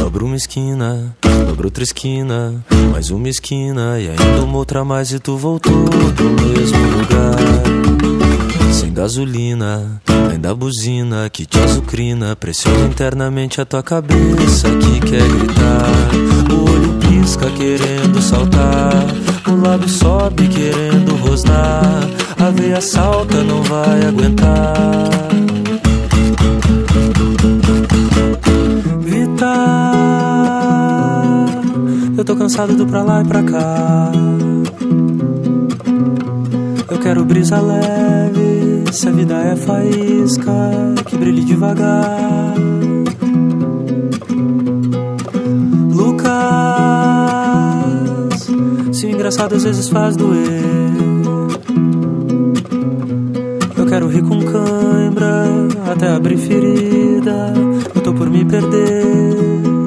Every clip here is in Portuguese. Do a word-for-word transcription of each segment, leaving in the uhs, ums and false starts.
Dobra uma esquina, dobra outra esquina, mais uma esquina e ainda uma outra mais e tu voltou pro mesmo lugar. Sem gasolina, ainda a buzina que te azucrina, pressiona internamente a tua cabeça que quer gritar. O olho pisca querendo saltar, o lábio sobe querendo rosnar, a veia salta, não vai aguentar. Vitar, eu tô cansado do pra lá e pra cá. Eu quero brisa leve, se a vida é faísca, que brilhe devagar. Lucas, se o engraçado às vezes faz doer. Eu quero rir com cãibra, até abrir ferida. Eu tô por me perder.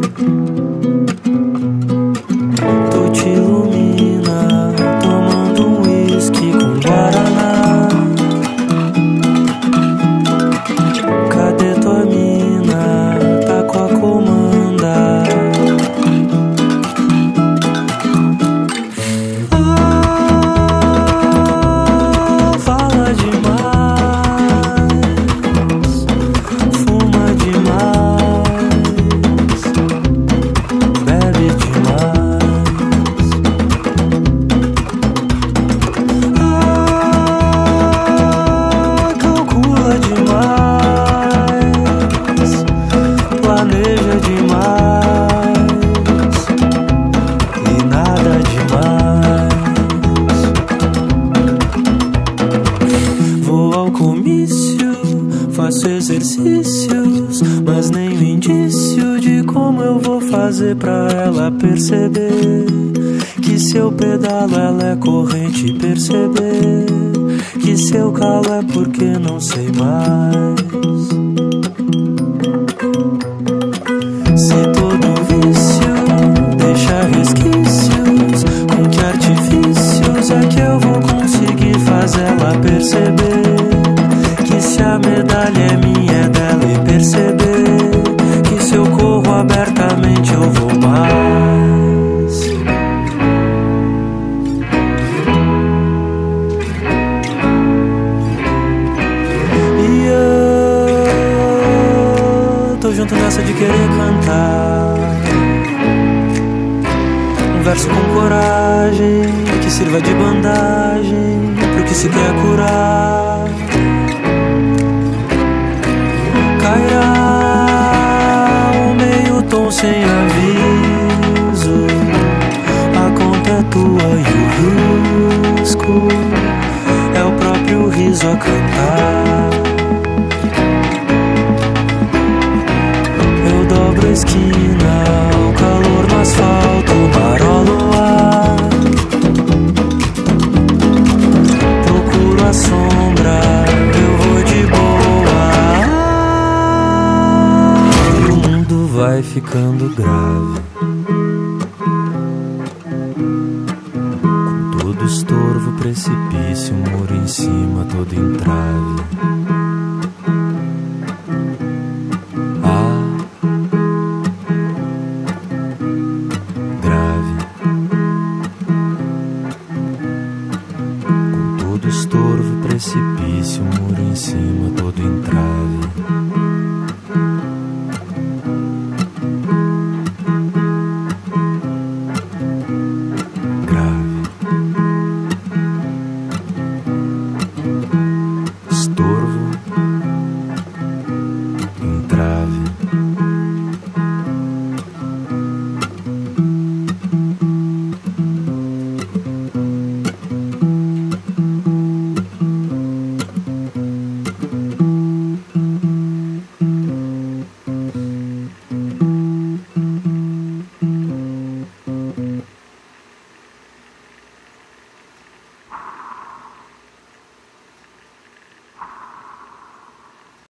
Tu te ilumina, tomando um uísque com guaraná. Cadê tua mina? Tá com a comanda. Ah, fala demais, fuma demais, bebe demais. Ah, calcula demais, planeja demais e nada demais. Vou ao comício, faço exercícios, mas nem um indício de como eu vou fazer pra ela perceber que se eu pedalo ela é corrente, perceber que se eu calo é porque não sei mais. Se todo vício deixa resquícios, com que artifícios é que eu vou conseguir fazer ela perceber que se a medalha é minha é dela, e perceber que se eu corro abertamente eu vou mais. E eu tô junto nessa de querer cantar um verso com coragem que sirva de bandagem pro que se quer curar. Cairá um meio tom sem aviso, a conta é tua e o risco é o próprio riso a cantar. Eu dobro a esquina, o calor no asfalto, marola o ar. Procuro a sombra, eu vou de boa. E o mundo vai ficando grave, com todo estorvo, precipício, muro em cima, todo entrave. Estorvo, precipício, muro em cima, todo entrave.